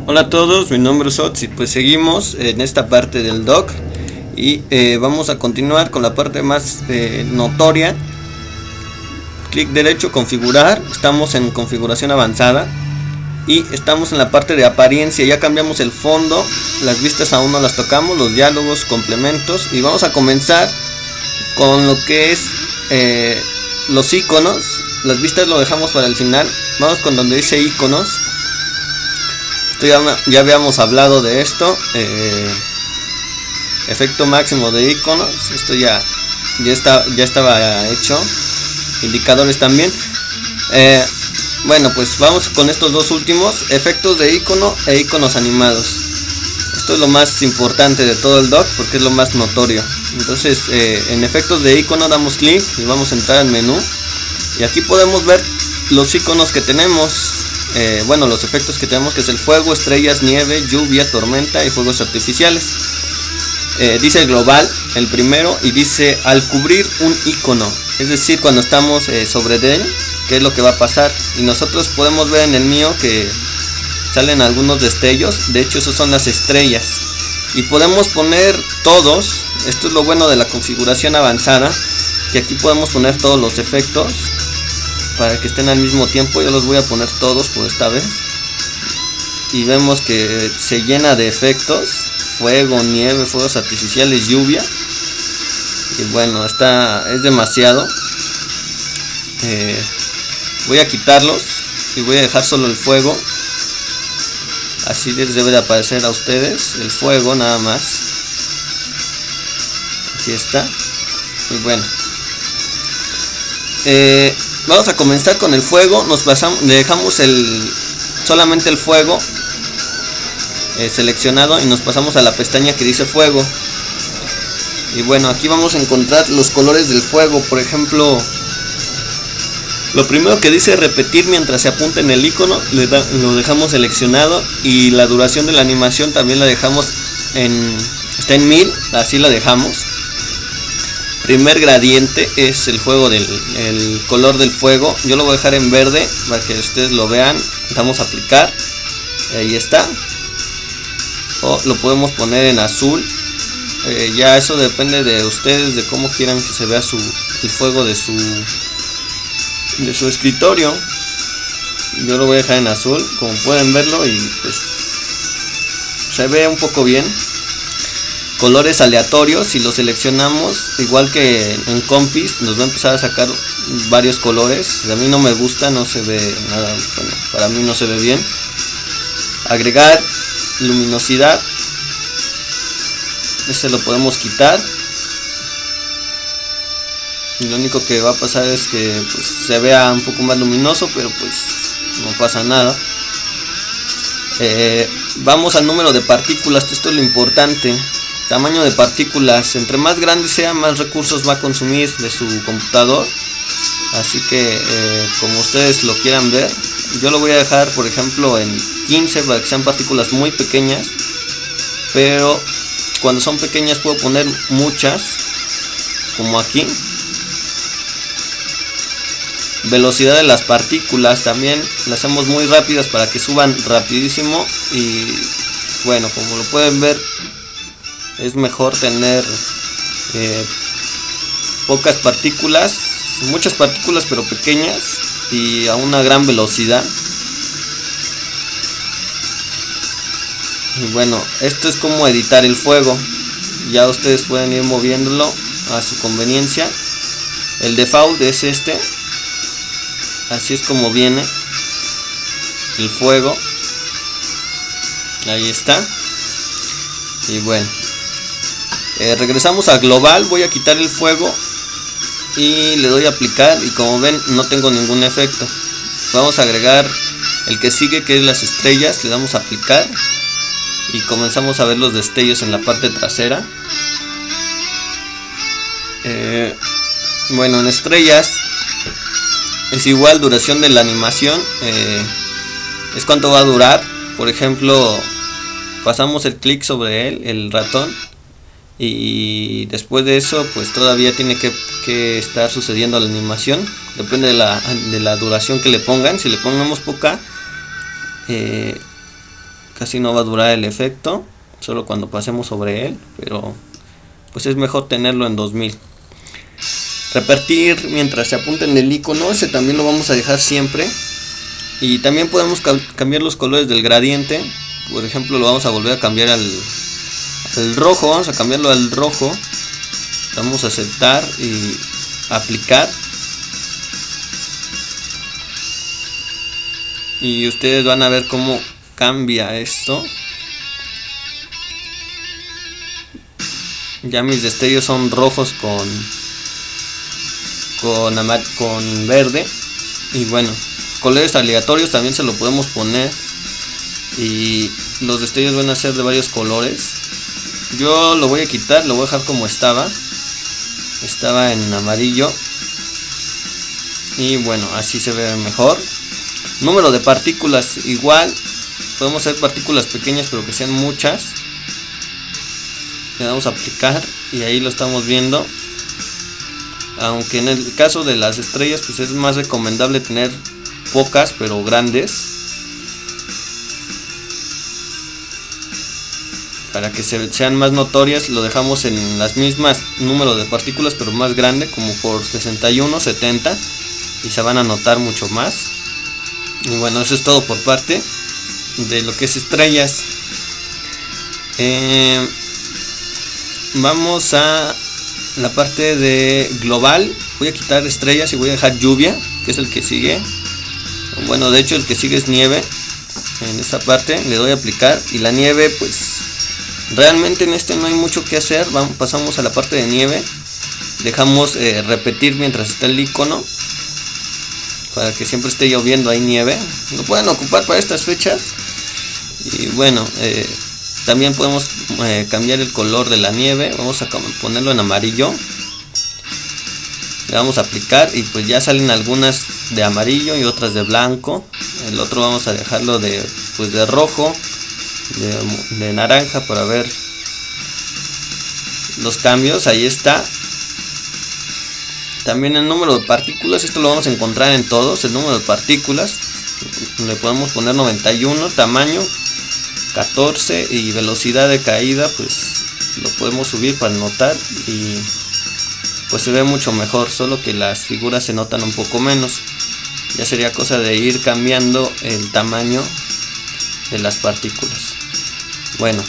Hola a todos, mi nombre es Otzi. Pues seguimos en esta parte del dock y vamos a continuar con la parte más notoria. Clic derecho, configurar. Estamos en configuración avanzada y estamos en la parte de apariencia. Ya cambiamos el fondo, las vistas aún no las tocamos, los diálogos, complementos, y vamos a comenzar con lo que es los iconos. Las vistas lo dejamos para el final. Vamos con donde dice iconos. Ya habíamos hablado de esto. Efecto máximo de iconos. Esto ya estaba hecho. Indicadores también. Bueno, pues vamos con estos dos últimos. Efectos de icono e iconos animados. Esto es lo más importante de todo el dock porque es lo más notorio. Entonces en efectos de icono damos clic y vamos a entrar al menú. Y aquí podemos ver los iconos que tenemos. Bueno, los efectos que tenemos, que es el fuego, estrellas, nieve, lluvia, tormenta y fuegos artificiales. Dice global el primero y dice al cubrir un icono, es decir, cuando estamos sobre él, qué es lo que va a pasar. Y nosotros podemos ver en el mío que salen algunos destellos. De hecho, esos son las estrellas. Y podemos poner todos. Esto es lo bueno de la configuración avanzada, que aquí podemos poner todos los efectos para que estén al mismo tiempo. Yo los voy a poner todos por esta vez. Y vemos que se llena de efectos. Fuego, nieve, fuegos artificiales, lluvia. Y bueno, es demasiado. Voy a quitarlos y voy a dejar solo el fuego. Así les debe de aparecer a ustedes el fuego nada más. Aquí está. Y bueno, vamos a comenzar con el fuego. Le dejamos solamente el fuego seleccionado y nos pasamos a la pestaña que dice fuego. Y bueno, aquí vamos a encontrar los colores del fuego. Por ejemplo, lo primero que dice repetir mientras se apunta en el icono, lo dejamos seleccionado. Y la duración de la animación también la dejamos está en 1000, así la dejamos. Primer gradiente es el color del fuego. Yo lo voy a dejar en verde para que ustedes lo vean. Damos a aplicar. Ahí está. O lo podemos poner en azul. Ya eso depende de ustedes, de cómo quieran que se vea el fuego de su escritorio. Yo lo voy a dejar en azul, como pueden verlo, y pues se ve un poco bien. Colores aleatorios, si lo seleccionamos, igual que en Compis, nos va a empezar a sacar varios colores. A mí no me gusta, no se ve nada, bueno, para mí no se ve bien. Agregar luminosidad, este lo podemos quitar. Y lo único que va a pasar es que pues, se vea un poco más luminoso, pero pues no pasa nada. Vamos al número de partículas, esto es lo importante. Tamaño de partículas, entre más grande sea, más recursos va a consumir de su computador. Así que como ustedes lo quieran ver, yo lo voy a dejar por ejemplo en 15 para que sean partículas muy pequeñas. Pero cuando son pequeñas puedo poner muchas, como aquí. Velocidad de las partículas también las hacemos muy rápidas para que suban rapidísimo. Y bueno, como lo pueden ver, es mejor tener pocas partículas, muchas partículas pero pequeñas y a una gran velocidad. Y bueno, esto es como editar el fuego. Ya ustedes pueden ir moviéndolo a su conveniencia. El default es este. Así es como viene el fuego. Ahí está. Y bueno, regresamos a global. Voy a quitar el fuego y le doy a aplicar. Y como ven, no tengo ningún efecto. Vamos a agregar el que sigue, que es las estrellas. Le damos a aplicar y comenzamos a ver los destellos en la parte trasera. Bueno, en estrellas es igual, duración de la animación, es cuánto va a durar. Por ejemplo, pasamos el clic sobre él, el ratón, y después de eso pues todavía tiene que estar sucediendo la animación. Depende de la duración que le pongan. Si le ponemos poca, casi no va a durar el efecto, solo cuando pasemos sobre él, pero pues es mejor tenerlo en 2000. Repetir mientras se apunta en el icono, ese también lo vamos a dejar siempre. Y también podemos cambiar los colores del gradiente. Por ejemplo, lo vamos a volver a cambiar al rojo, vamos a cambiarlo al rojo. Vamos a aceptar y aplicar. Y ustedes van a ver cómo cambia esto. Ya mis destellos son rojos con verde. Y bueno, colores aleatorios también se lo podemos poner. Y los destellos van a ser de varios colores. Yo lo voy a quitar, lo voy a dejar como estaba. Estaba en amarillo. Y bueno, así se ve mejor. Número de partículas igual. Podemos hacer partículas pequeñas pero que sean muchas. Le damos a aplicar y ahí lo estamos viendo. Aunque en el caso de las estrellas pues es más recomendable tener pocas pero grandes, para que sean más notorias. Lo dejamos en las mismas número de partículas pero más grande, como por 61, 70, y se van a notar mucho más. Y bueno, eso es todo por parte de lo que es estrellas. Vamos a la parte de global. Voy a quitar estrellas y voy a dejar lluvia, que es el que sigue. Bueno, de hecho el que sigue es nieve. En esta parte le doy a aplicar, y la nieve pues realmente en este no hay mucho que hacer. Pasamos a la parte de nieve. Dejamos repetir mientras está el icono, para que siempre esté lloviendo ahí nieve. Lo pueden ocupar para estas fechas. Y bueno, también podemos cambiar el color de la nieve. Vamos a ponerlo en amarillo. Le vamos a aplicar y pues ya salen algunas de amarillo y otras de blanco. El otro vamos a dejarlo de rojo, de naranja, para ver los cambios. Ahí está. También el número de partículas, esto lo vamos a encontrar en todos. El número de partículas le podemos poner 91, tamaño 14 y velocidad de caída pues lo podemos subir para notar, y pues se ve mucho mejor, solo que las figuras se notan un poco menos. Ya sería cosa de ir cambiando el tamaño de las partículas. Bueno,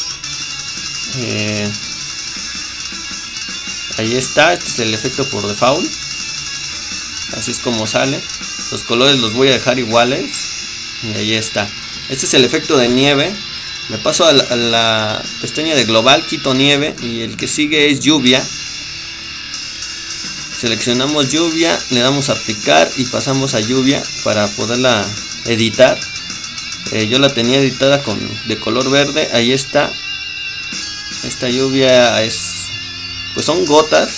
ahí está. Este es el efecto por default, así es como sale. Los colores los voy a dejar iguales y ahí está. Este es el efecto de nieve. Me paso a la pestaña de global, quito nieve, y el que sigue es lluvia. Seleccionamos lluvia, le damos a aplicar y pasamos a lluvia para poderla editar. Yo la tenía editada de color verde. Ahí está. Esta lluvia pues son gotas.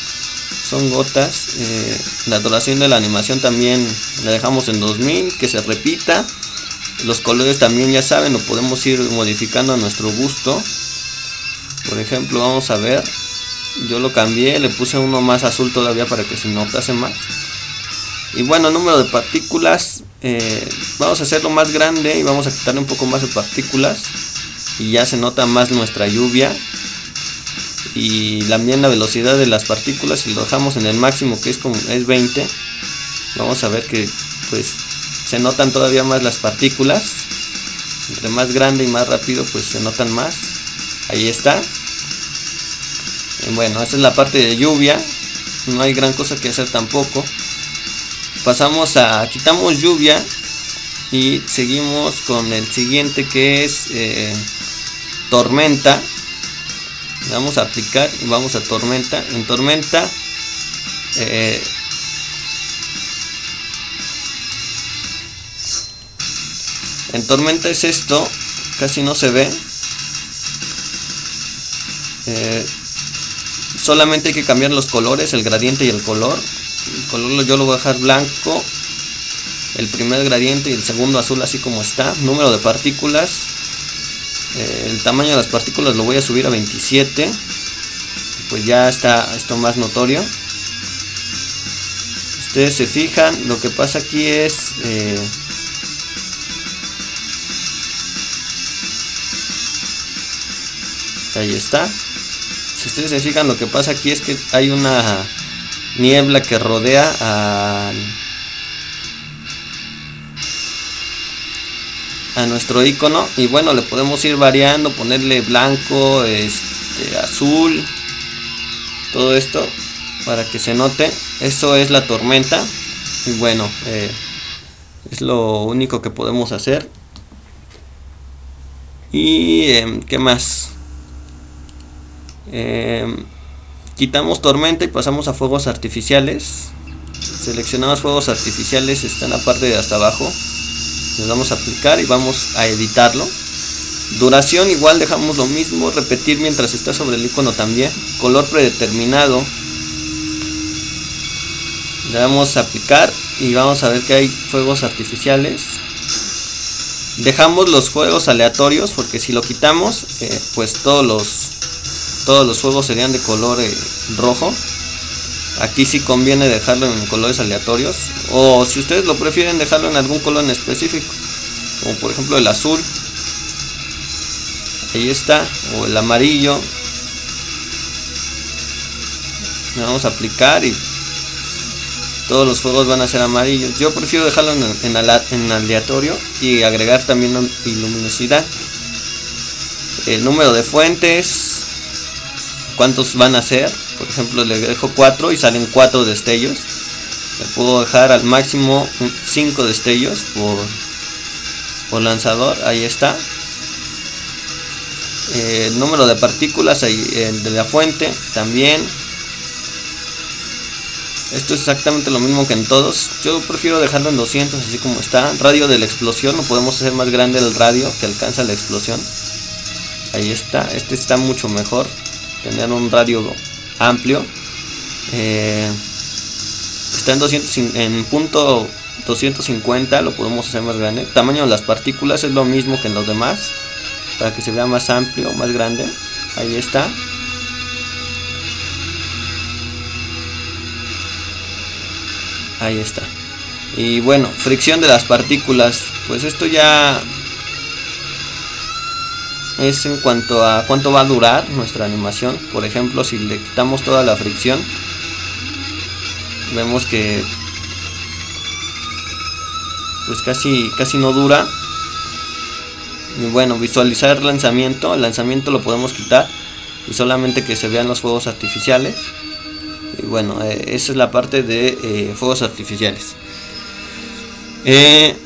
La duración de la animación también la dejamos en 2000, que se repita. Los colores también, ya saben, lo podemos ir modificando a nuestro gusto. Por ejemplo, vamos a ver, yo lo cambié, le puse uno más azul todavía para que se notase más. Y bueno, número de partículas, vamos a hacerlo más grande y vamos a quitarle un poco más de partículas, y ya se nota más nuestra lluvia. Y también la velocidad de las partículas, si lo dejamos en el máximo, que es 20, vamos a ver que pues se notan todavía más las partículas. Entre más grande y más rápido pues se notan más. Ahí está. Y bueno, esa es la parte de lluvia. No hay gran cosa que hacer tampoco. Quitamos lluvia y seguimos con el siguiente, que es tormenta. Le vamos a aplicar y vamos a tormenta. En tormenta es esto, casi no se ve. Solamente hay que cambiar los colores, el gradiente y el color. El color yo lo voy a dejar blanco, el primer gradiente, y el segundo azul, así como está. Número de partículas, el tamaño de las partículas lo voy a subir a 27, pues ya está esto más notorio. Ustedes se fijan, lo que pasa aquí es Ahí está. Si ustedes se fijan, lo que pasa aquí es que hay una niebla que rodea a nuestro icono, y bueno, le podemos ir variando, ponerle blanco, azul, todo esto para que se note. Eso es la tormenta, y bueno, es lo único que podemos hacer. Y ¿qué más? Quitamos tormenta y pasamos a fuegos artificiales. Seleccionamos fuegos artificiales, está en la parte de hasta abajo. Le damos a aplicar y vamos a editarlo. Duración igual, dejamos lo mismo, repetir mientras está sobre el icono también. Color predeterminado, le damos a aplicar y vamos a ver que hay fuegos artificiales. Dejamos los fuegos aleatorios, porque si lo quitamos, pues todos los fuegos serían de color rojo. Aquí sí conviene dejarlo en colores aleatorios, o si ustedes lo prefieren, dejarlo en algún color en específico, como por ejemplo el azul. Ahí está, o el amarillo. Le vamos a aplicar y todos los fuegos van a ser amarillos. Yo prefiero dejarlo en aleatorio y agregar también luminosidad. El número de fuentes, cuántos van a ser. Por ejemplo, le dejo 4 y salen 4 destellos. Le puedo dejar al máximo 5 destellos por lanzador. Ahí está. El número de partículas ahí, de la fuente también. Esto es exactamente lo mismo que en todos. Yo prefiero dejarlo en 200 así como está. Radio de la explosión, no podemos hacer más grande el radio que alcanza la explosión. Ahí está. Este está mucho mejor, tener un radio amplio. Está en punto 250, lo podemos hacer más grande. Tamaño de las partículas es lo mismo que en los demás, para que se vea más amplio, más grande. Ahí está. Ahí está. Y bueno, fricción de las partículas, pues esto ya es en cuanto a cuánto va a durar nuestra animación. Por ejemplo, si le quitamos toda la fricción, vemos que pues casi no dura. Y bueno, visualizar el lanzamiento lo podemos quitar y solamente que se vean los fuegos artificiales. Y bueno, esa es la parte de fuegos artificiales. En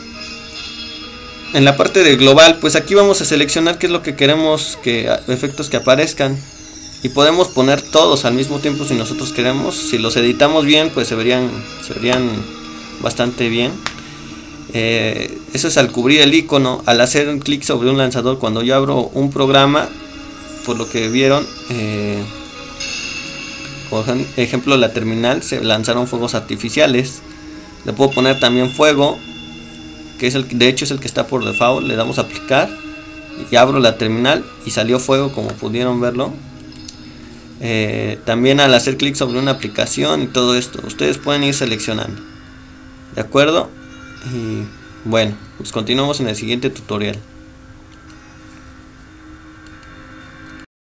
la parte de global, pues aquí vamos a seleccionar qué es lo que queremos, efectos que aparezcan, y podemos poner todos al mismo tiempo si nosotros queremos. Si los editamos bien, pues se verían bastante bien. Eso es al cubrir el icono. Al hacer un clic sobre un lanzador, cuando yo abro un programa, por lo que vieron, por ejemplo la terminal, se lanzaron fuegos artificiales. Le puedo poner también fuego, que de hecho es el que está por default. Le damos a aplicar y abro la terminal y salió fuego, como pudieron verlo. También al hacer clic sobre una aplicación y todo esto, ustedes pueden ir seleccionando, ¿de acuerdo? Y bueno, pues continuamos en el siguiente tutorial.